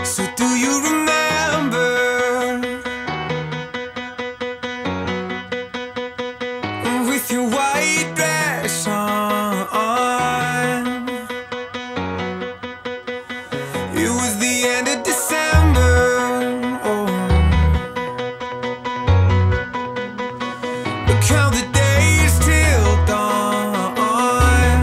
So do you remember with your white dress on? It was the end of December. Oh, but count the days till dawn.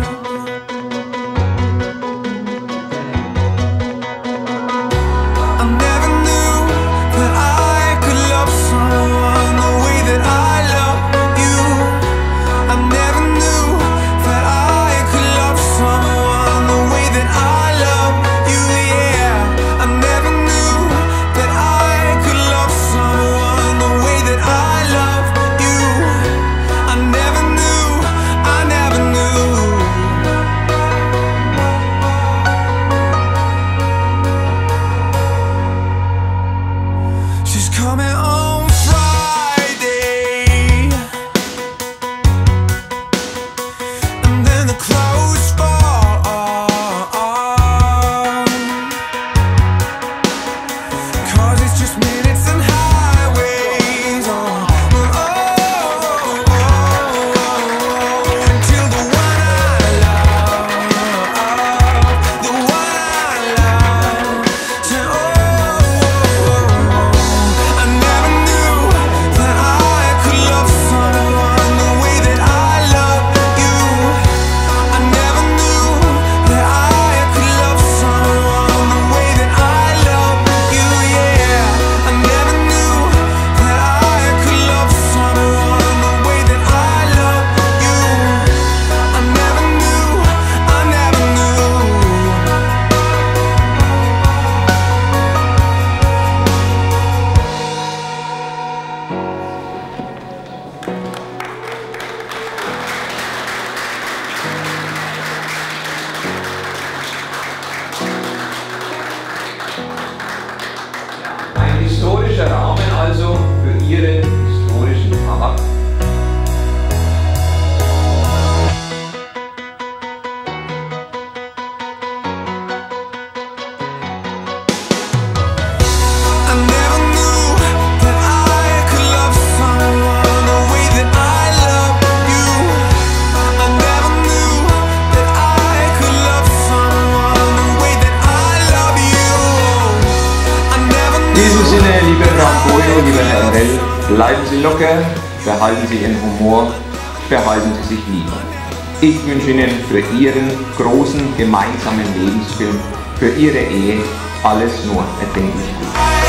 I never knew that I could love someone the way that I love you. I never knew that I could love someone the way that I love you. Yeah, I never knew that I could love someone the way that I love you. I never knew, I never knew. She's coming on Friday, and then the clothes fall off, 'cause it's just minutes and highways. Until the one I love, the one I love, said, I never knew that I could love someone the way that I love you. I never knew that I could love someone the way that I love you. Yeah, I never knew that I could love someone the way that I love you. I never knew, I never knew. Ein historischer Rahmen also für Ihren historischen Charakter. I never knew that I could love someone the way that I love you. I never knew that I could love someone the way that I love you. I never In knew. diesem Sinne, lieber Graf Bojo, lieber Herr Rell, bleiben Sie locker, behalten Sie Ihren Humor, behalten Sie sich lieb. Ich wünsche Ihnen für Ihren großen gemeinsamen Lebensfilm, für Ihre Ehe alles nur erdenklich gut.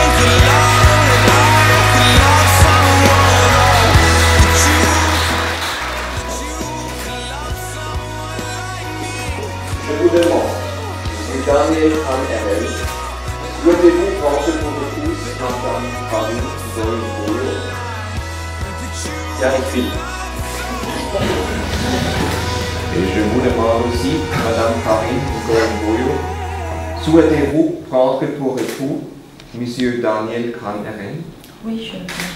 Je vous demande, le dernier AMRL, souhaitez-vous porter votre épouse Madame Karine Goyen-Boyo? Bien écrit. Et je vous demande aussi, Madame Karine Goyen-Boyo, souhaitez-vous prendre pour époux Monsieur Daniel Kahn-Eren? Oui, je le veux.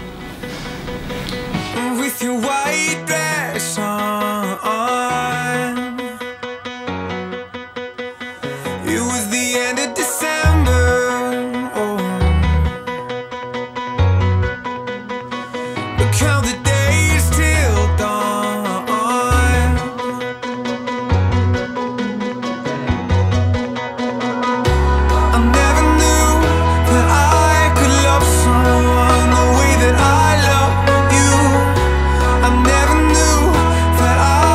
With your white dress on, it was the end of December. Oh, but count the days till dawn. I never knew that I could love someone the way that I love you. I never knew that I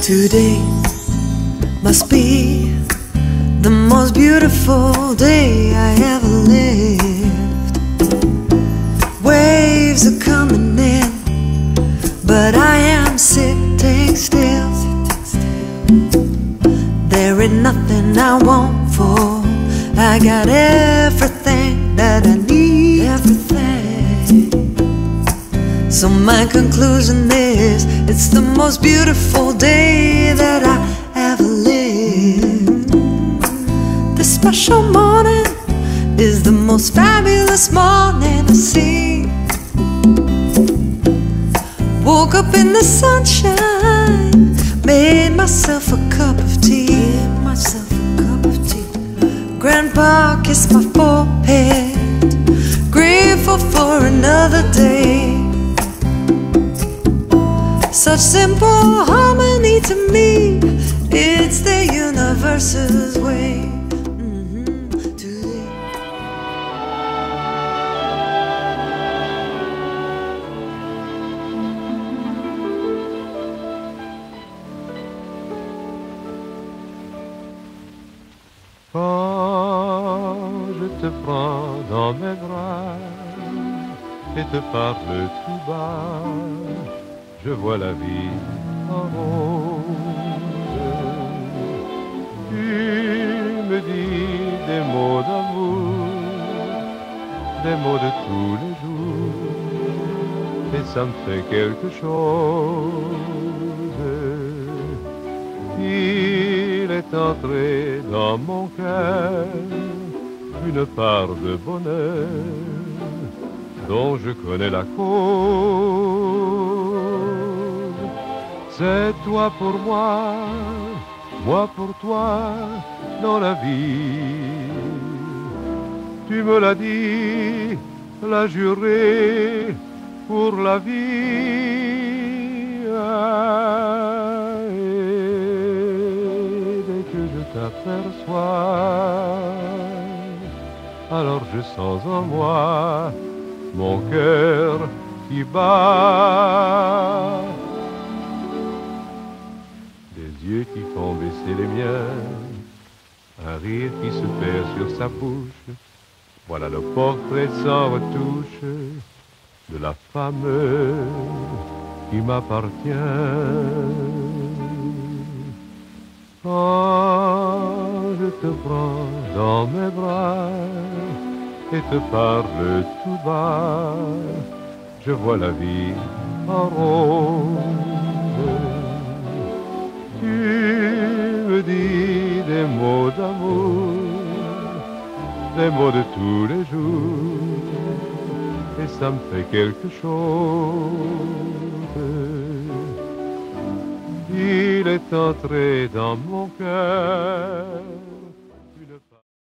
Today must be the most beautiful day I ever lived. Waves are coming in, but I am sitting still. There ain't nothing I want for. I got everything that I need. Everything. So my conclusion is, it's the most beautiful day that I ever lived. This special morning is the most fabulous morning I've seen. Woke up in the sunshine, made myself a cup of tea. Grandpa kissed my forehead, grateful for another day. Such simple harmony to me, it's the universe's way. Today. Quand je te prends dans mes bras et te parle tout bas, je vois la vie en rose. Tu me dis des mots d'amour, des mots de tous les jours, et ça me fait quelque chose. Il est entré dans mon cœur une part de bonheur dont je connais la cause. C'est toi pour moi, moi pour toi dans la vie. Tu me l'as dit, l'as juré pour la vie. T'aperçois, alors je sens en moi mon cœur qui bat. Des yeux qui font baisser les miens, un rire qui se perd sur sa bouche. Voilà le portrait sans retouche de la femme qui m'appartient. Quand je te prends dans mes bras et te parle tout bas, je vois la vie en rose. Tu me dis des mots d'amour, des mots de tous les jours, et ça me fait quelque chose. Il est entré dans mon cœur